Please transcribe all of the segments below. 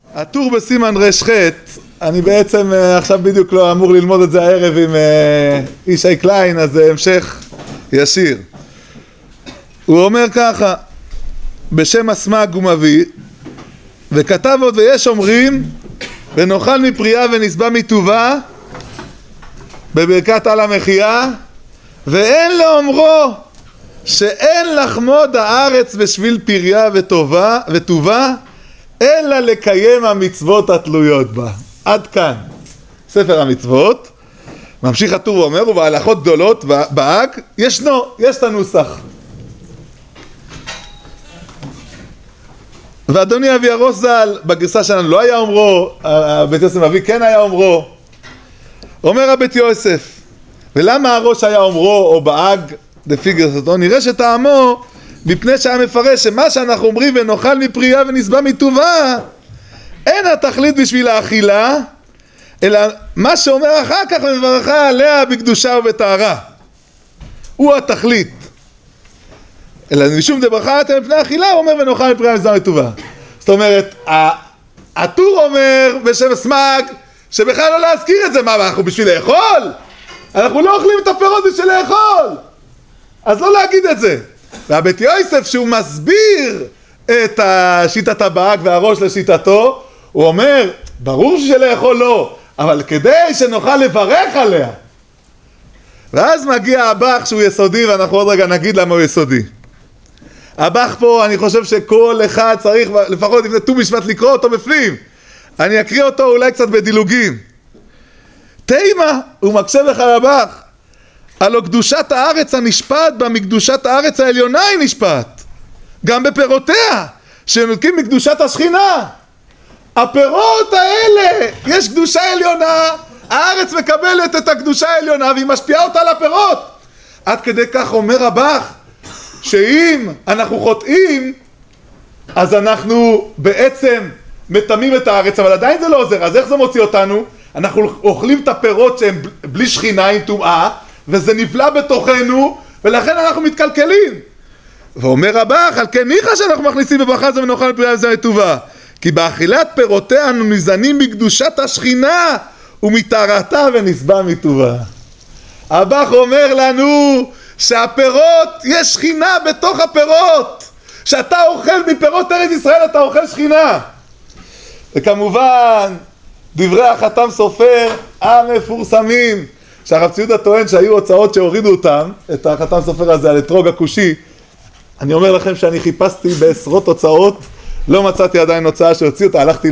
הטור בסימן רש"ח, אני בעצם עכשיו בדיוק לא אמור ללמוד את זה הערב עם ישי קליין, אז זה המשך ישיר. הוא אומר ככה, בשם הסמ"ג הוא מביא, וכתב עוד ויש אומרים, ונאכל מפריה ונשבע מטובה, בברכת על המחיה, ואין לאומרו שאין לחמוד הארץ בשביל פריה וטובה, אלא לקיים המצוות התלויות בה. עד כאן ספר המצוות. ממשיך הטור ואומר, ובהלכות גדולות באג יש את הנוסח. ואדוני אבי הראש ז"ל בגרסה שלנו לא היה אומרו, בית יוסף אבי כן היה אומרו. אומר הבית יוסף, ולמה הראש היה אומרו או באג לפי גרסתו? נראה שטעמו מפני שהיה מפרש שמה שאנחנו אומרים ונאכל מפריה ונשבע מטובה אין התכלית בשביל האכילה, אלא מה שאומר אחר כך ומברכה עליה בקדושה ובטהרה הוא התכלית. אלא משום דברכה אתם מפני האכילה, הוא אומר ונאכל מפריה ונשבע מטובה. זאת אומרת, הטור אומר בשם הסמ"ג שבכלל לא להזכיר את זה. מה, אנחנו בשביל לאכול? אנחנו לא אוכלים את הפירות בשביל לאכול, אז לא להגיד את זה. והבית יוסף שהוא מסביר את שיטת הבאג והראש לשיטתו, הוא אומר ברור שלאכול לא, אבל כדי שנוכל לברך עליה. ואז מגיע הבח שהוא יסודי, ואנחנו עוד רגע נגיד למה הוא יסודי. הבח פה אני חושב שכל אחד צריך לפחות לפני ט"ו בשבט לקרוא אותו בפנים. אני אקריא אותו אולי קצת בדילוגים. תימה הוא מקשה לך לבח, הלא קדושת הארץ הנשפט בה מקדושת הארץ העליונה היא נשפט גם בפירותיה שנותקים מקדושת השכינה. הפירות האלה יש קדושה עליונה, הארץ מקבלת את הקדושה העליונה והיא משפיעה אותה על הפירות. עד כדי כך אומר הבח שאם אנחנו חוטאים אז אנחנו בעצם מטמאים את הארץ, אבל עדיין זה לא עוזר. אז איך זה מוציא אותנו? אנחנו אוכלים את הפירות שהם בלי שכינה עם טומאה, וזה נבלע בתוכנו, ולכן אנחנו מתקלקלים. ואומר הבח, על כן ניחא שאנחנו מכניסים בברכה זו ונאכל מפריה ונשבע מטובה, כי באכילת פירותיה אנו ניזונים בקדושת השכינה ומטהרתה ונשבע מטובה. הבח אומר לנו שהפירות, יש שכינה בתוך הפירות. שאתה אוכל מפירות ארץ ישראל, אתה אוכל שכינה. וכמובן דברי החתם סופר המפורסמים, שהרב ציודה טוען שהיו הוצאות שהורידו אותם, את החתם סופר הזה על אתרוג הכושי. אני אומר לכם שאני חיפשתי בעשרות הוצאות, לא מצאתי עדיין הוצאה שהוציא אותה. הלכתי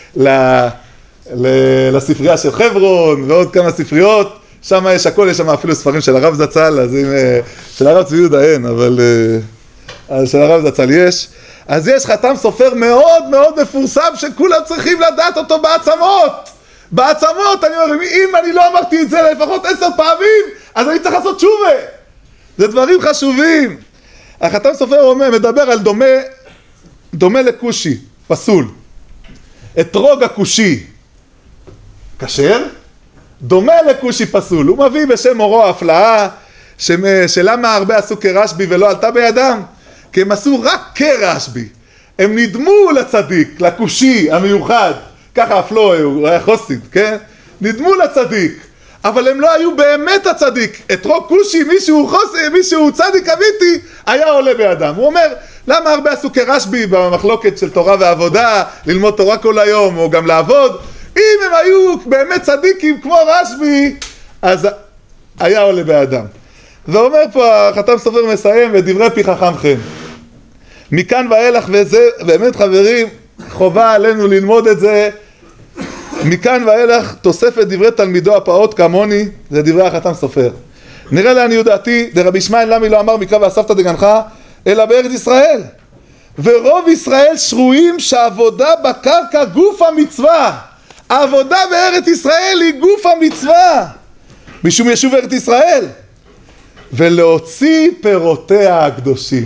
לספרייה של חברון ועוד כמה ספריות, שם יש הכל, יש שם אפילו ספרים של הרב זצ"ל, אז אם, של הרב ציודה אין, אבל של הרב זצ"ל יש. אז יש חתם סופר מאוד מאוד מפורסם שכולם צריכים לדעת אותו בעצמות. אני אומר, אם אני לא אמרתי את זה לפחות 10 פעמים, אז אני צריך לעשות תשובה. זה דברים חשובים. החתם סופר אומר, מדבר על דומה לקושי, פסול. אתרוג הכושי כשר, דומה לקושי פסול. הוא מביא בשם אורו הפלאה, שלמה הרבה עשו כרשב"י ולא עלתה בידם? כי הם עשו רק כרשב"י. הם נדמו לצדיק, לכושי המיוחד. ככה אף לא, הוא היה חוסיד, כן? נדמו לצדיק, אבל הם לא היו באמת הצדיק. אתרוג כושי, מישהו צדיק אמיתי, היה עולה בידם. הוא אומר, למה הרבה עשו כרשב"י במחלוקת של תורה ועבודה, ללמוד תורה כל היום או גם לעבוד? אם הם היו באמת צדיקים כמו רשב"י, אז היה עולה בידם. ואומר פה, החתם סופר מסיים, ודברי פי חכם חן. מכאן ואילך, וזה באמת חברים, חובה עלינו ללמוד את זה. מכאן ואילך תוספת דברי תלמידו הפעוט כמוני, זה דברי החתם סופר. נראה לעניות דעתי, דרבי ישמעאל למה לא אמר מקרא ואספת דגנך, אלא בארץ ישראל. ורוב ישראל שרויים שעבודה בקרקע גוף המצווה. העבודה בארץ ישראל היא גוף המצווה. משום ישוב ארץ ישראל. ולהוציא פירותיה הקדושים.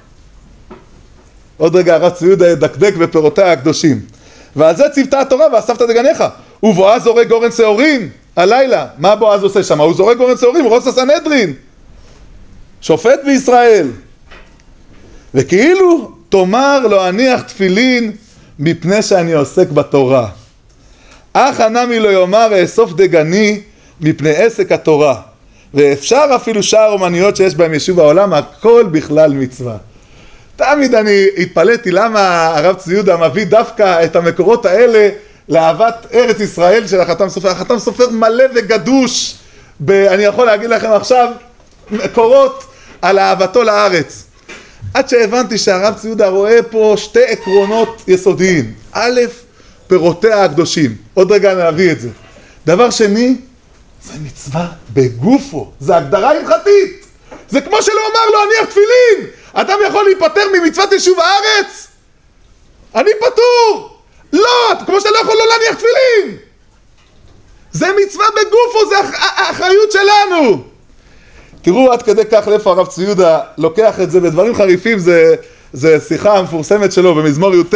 עוד רגע הרב ציודה ידקדק בפירותיה הקדושים. ועל זה ציוותה התורה ואספת דגניך. ובועז זורק גורן שעורים הלילה. מה בועז עושה שם? הוא זורק גורן שעורים, ראש הסנהדרין, שופט בישראל. וכאילו תאמר לא הניח תפילין מפני שאני עוסק בתורה. אך הנמי לא יאמר אאסוף דגני מפני עסק התורה. ואפשר אפילו שאר אומניות שיש בהם יישוב העולם, הכל בכלל מצווה. תמיד אני התפלאתי למה הרב צבי יהודה מביא דווקא את המקורות האלה לאהבת ארץ ישראל של החתם סופר. החתם סופר מלא וגדוש, אני יכול להגיד לכם עכשיו מקורות על אהבתו לארץ. עד שהבנתי שהרב צבי יהודה רואה פה שתי עקרונות יסודיים. א', פירותיה הקדושים. עוד רגע נביא את זה. דבר שני, זה מצווה בגופו. זה הגדרה הלכתית. זה כמו שלא אמר לו הניח תפילין. אדם יכול להיפטר ממצוות יישוב הארץ? אני פטור. לא, כמו שאתה לא יכול לא להניח תפילין. זה מצווה בגופו, זה האחריות שלנו. תראו עד כדי כך לאיפה הרב צבי יהודה לוקח את זה בדברים חריפים. זה שיחה המפורסמת שלו במזמור י"ט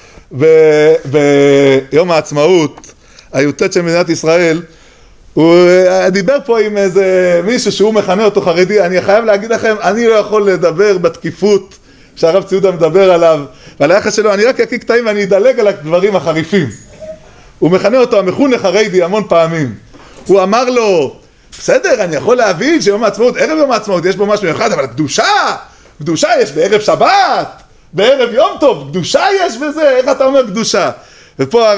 ביום העצמאות, הי"ט של מדינת ישראל. הוא דיבר פה עם איזה מישהו שהוא מכנה אותו חרדי. אני חייב להגיד לכם, אני לא יכול לדבר בתקיפות שהרב צבי יהודה מדבר עליו ועל היחס שלו. אני רק אקיא קטעים ואני אדלג על הדברים החריפים. הוא מכנה אותו המכונה חרדי המון פעמים. הוא אמר לו, בסדר, אני יכול להבין שיום העצמאות, ערב יום העצמאות יש בו משהו מיוחד, אבל קדושה יש בערב שבת, בערב יום טוב, קדושה יש בזה, איך אתה אומר קדושה? ופה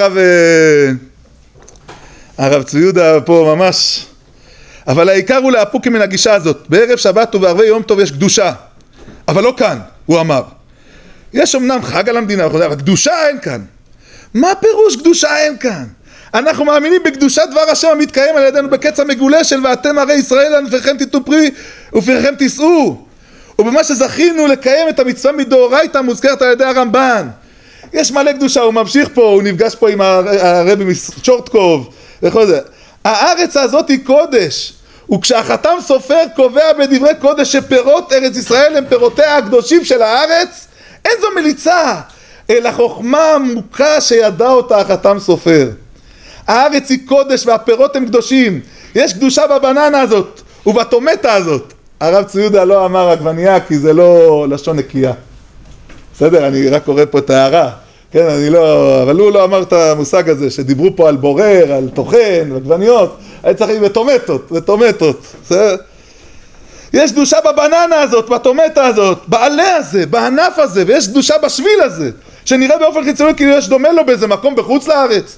הרב צבי יהודה פה ממש, אבל העיקר הוא להפוק מן הגישה הזאת. בערב שבת ובערבי יום טוב יש קדושה, אבל לא כאן, הוא אמר. יש אמנם חג על המדינה, אבל קדושה אין כאן. מה פירוש קדושה אין כאן? אנחנו מאמינים בקדושת דבר השם המתקיים על ידינו בקץ המגולה של ואתם הרי ישראל ענפיכם תיתנו פרי ופיריכם תישאו. ובמה שזכינו לקיים את המצווה מדאורייתא מוזכרת על ידי הרמב"ן. יש מלא קדושה, הוא ממשיך פה, הוא נפגש פה עם הרבי משורטקוב וכל זה. הארץ הזאת היא קודש, וכשהחתם סופר קובע בדברי קודש שפירות ארץ ישראל הם פירותיה הקדושים של הארץ, אין זו מליצה, אלא חוכמה עמוקה שידע אותה החתם סופר. הארץ היא קודש והפירות הם קדושים. יש קדושה בבננה הזאת ובטומטה הזאת. הרב צבי יהודה לא אמר עגבנייה כי זה לא לשון נקייה. בסדר, אני רק קורא פה את ההערה. כן, אבל הוא לא אמר את המושג הזה שדיברו פה על בורר, על טוחן, עגבניות. היה צריך בטומטות. בסדר? יש קדושה בבננה הזאת, בטומטה הזאת, בעלה הזה, בענף הזה, ויש קדושה בשביל הזה, שנראה באופן חיצוני כאילו יש דומה לו באיזה מקום בחוץ לארץ.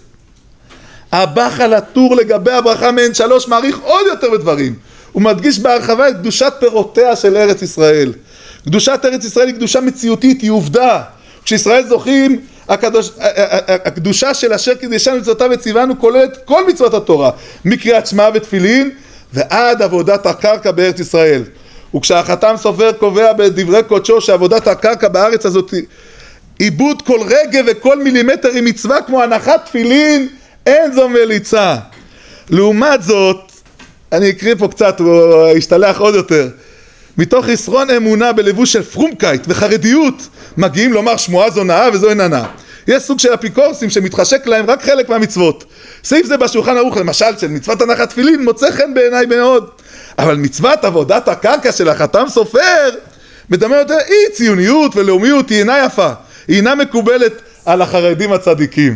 הבחל הטור לגבי הברכה מעין שלוש מעריך עוד יותר בדברים. הוא מדגיש בהרחבה את קדושת פירותיה של ארץ ישראל. קדושת ארץ ישראל היא קדושה מציאותית, היא עובדה. כשישראל זוכים, הקדושה של אשר קידשנו מצוותיו וציוונו כוללת כל מצוות התורה, מקריאת שמע ותפילין ועד עבודת הקרקע בארץ ישראל. וכשהחתם סופר קובע בדברי קודשו שעבודת הקרקע בארץ הזאת, עיבוד כל רגע וכל מילימטר היא מצווה כמו הנחת תפילין, אין זו מליצה. לעומת זאת, אני אקריא פה קצת, הוא ישתלח עוד יותר. מתוך חסרון אמונה בלבוש של פרומקייט וחרדיות, מגיעים לומר שמועה זו נאה וזו אינה נאה. יש סוג של אפיקורסים שמתחשק להם רק חלק מהמצוות. סעיף זה בשולחן ערוך, למשל של מצוות הנחת תפילין, מוצא חן בעיניי מאוד. אבל מצוות עבודת הקרקע של החתם סופר, מדמה יותר אי ציוניות ולאומיות, היא אינה יפה. היא אינה מקובלת על החרדים הצדיקים.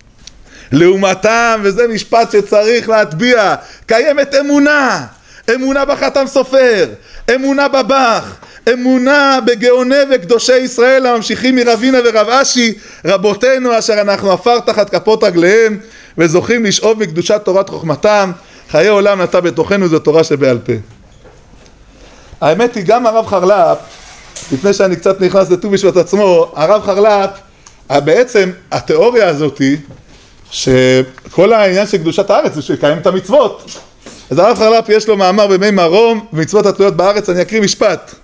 לעומתם, וזה משפט שצריך להטביע, קיימת אמונה. אמונה בחתם סופר, אמונה בבח, אמונה בגאוני וקדושי ישראל הממשיכים מרבינה ורב אשי, רבותינו אשר אנחנו עפר תחת כפות רגליהם וזוכים לשאוב בקדושת תורת חוכמתם. חיי עולם נטע בתוכנו, זו תורה שבעל פה. האמת היא, גם הרב חרל"פ, לפני שאני קצת נכנס לט"ו בשבט עצמו, הרב חרל"פ, בעצם התיאוריה הזאת היא שכל העניין של קדושת הארץ זה שיקיים את המצוות. אז הרב חרל"פ יש לו מאמר במי מרום ומצוות התלויות בארץ, אני אקריא משפט.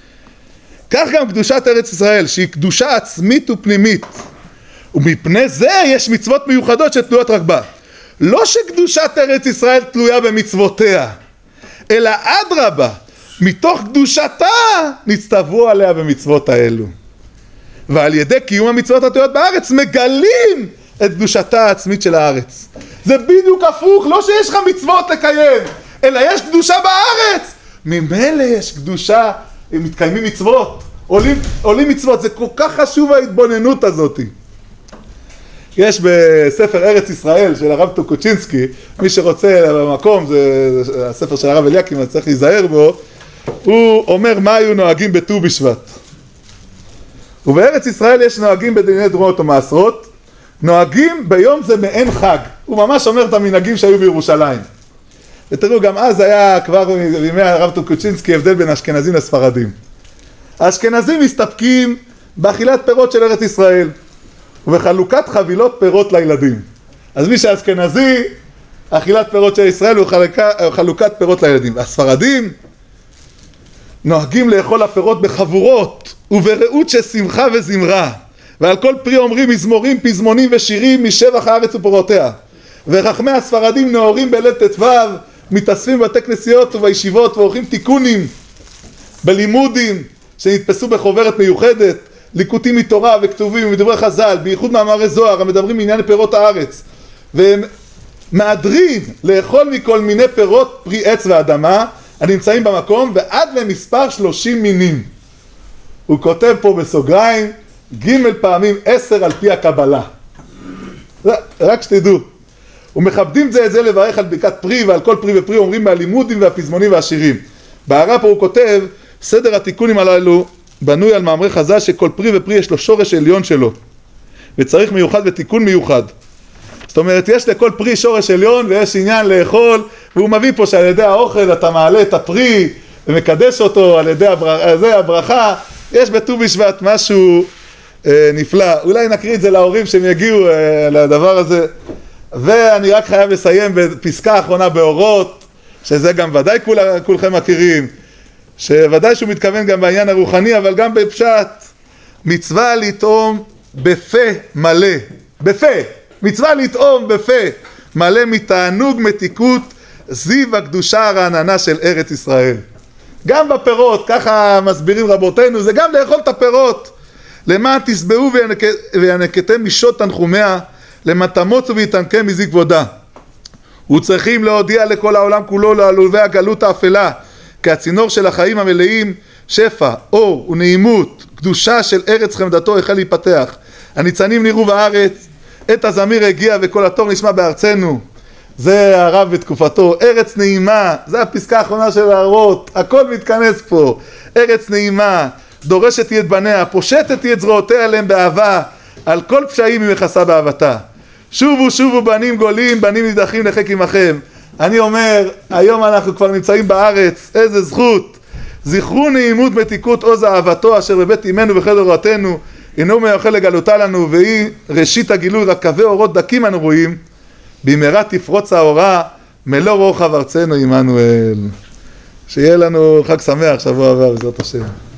כך גם קדושת ארץ ישראל, שהיא קדושה עצמית ופנימית, ומפני זה יש מצוות מיוחדות שתלויות רק בה. לא שקדושת ארץ ישראל תלויה במצוותיה, אלא אדרבה, מתוך קדושתה נצטוו עליה במצוות האלו. ועל ידי קיום המצוות התלויות בארץ מגלים את קדושתה העצמית של הארץ. זה בדיוק הפוך, לא שיש לך מצוות לקיים, אלא יש קדושה בארץ. ממילא יש קדושה, מתקיימים מצוות, עולים מצוות. זה כל כך חשוב ההתבוננות הזאת. יש בספר ארץ ישראל של הרב טוקוצ'ינסקי, מי שרוצה במקום, זה הספר של הרב אליקים, אז צריך להיזהר בו, הוא אומר מה היו נוהגים בט"ו בשבט. ובארץ ישראל יש נוהגים בדיני תרומות ומעשרות, נוהגים ביום זה מעין חג. הוא ממש אומר את המנהגים שהיו בירושלים. ותראו, גם אז היה כבר בימי הרב טוקוצ'ינסקי הבדל בין אשכנזים לספרדים. האשכנזים מסתפקים באכילת פירות של ארץ ישראל, ובחלוקת חבילות פירות לילדים. אז מי שאשכנזי, אכילת פירות של ישראל וחלוקת פירות לילדים. הספרדים נוהגים לאכול הפירות בחבורות וברעות של שמחה וזמרה, ועל כל פרי אומרים מזמורים, פזמונים ושירים משבח הארץ ופירותיה. וחכמי הספרדים נאורים בליל ט"ו, מתאספים בבתי כנסיות ובישיבות ועורכים תיקונים בלימודים שנתפסו בחוברת מיוחדת, ליקוטים מתורה וכתובים ומדברי חז"ל, בייחוד מאמרי זוהר המדברים בעניין פירות הארץ, והם מאדרים לאכול מכל מיני פירות פרי עץ ואדמה הנמצאים במקום, ועד למספר 30 מינים. הוא כותב פה בסוגריים, ג' פעמים 10 על פי הקבלה. רק שתדעו. ומכבדים זה את זה לברך על ברכת פרי, ועל כל פרי ופרי אומרים מהלימודים והפזמונים והשירים. בהערה פה הוא כותב, סדר התיקונים הללו בנוי על מאמרי חז"ל שכל פרי ופרי יש לו שורש עליון שלו, וצריך מיוחד ותיקון מיוחד. זאת אומרת, יש לכל פרי שורש עליון ויש עניין לאכול, והוא מביא פה שעל ידי האוכל אתה מעלה את הפרי ומקדש אותו על ידי הברכה. יש בט"ו בשבט משהו נפלא. אולי נקריא את זה להורים שהם יגיעו לדבר הזה. ואני רק חייב לסיים בפסקה האחרונה באורות, שזה גם ודאי כולכם מכירים, שוודאי שהוא מתכוון גם בעניין הרוחני, אבל גם בפשט. מצווה לטעום בפה מלא, בפה, מצווה לטעום בפה מלא מתענוג מתיקות זיו הקדושה הרעננה של ארץ ישראל. גם בפירות, ככה מסבירים רבותינו, זה גם לאכול את הפירות. למען תשבעו וינקתם משות תנחומיה, למען תמוצו ויתענקם מזיק כבודה. וצריכים להודיע לכל העולם כולו לעלובי הגלות האפלה, כי הצינור של החיים המלאים, שפע, אור ונעימות, קדושה של ארץ חמדתו החל להיפתח. הניצנים נראו בארץ, עת הזמיר הגיע וכל התור נשמע בארצנו. זה הרב בתקופתו, ארץ נעימה, זה הפסקה האחרונה של האורות, הכל מתכנס פה. ארץ נעימה, דורשת היא את בניה, פושטת היא את זרועותיה עליהם באהבה, על כל פשעים היא מכסה באהבתה. שובו שובו בנים גולים, בנים נידחים לחק עמכם. אני אומר, היום אנחנו כבר נמצאים בארץ, איזה זכות. זכרו נעימות מתיקות עוז אהבתו אשר בבית אמנו בחדר אורתנו, הנה מאוכל לגלותה לנו, והיא ראשית הגילוי, רק קווי אורות דקים אנו רואים, במהרה תפרוץ האורה, מלוא רוחב ארצנו עמנואל. שיהיה לנו חג שמח שבוע הבא בעזרת השם.